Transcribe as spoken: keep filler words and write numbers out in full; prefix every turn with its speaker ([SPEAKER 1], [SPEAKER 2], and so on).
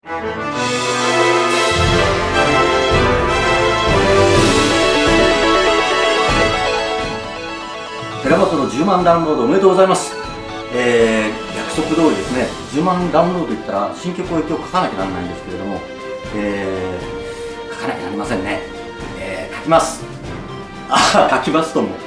[SPEAKER 1] 寺本のじゅうまんダウンロードおめでとうございます。えー、約束通りですね、じゅうまんダウンロードいったら新曲を一曲書かなきゃならないんですけれども、えー、書かなきゃなりませんね。えー、書きます。あ書きますとも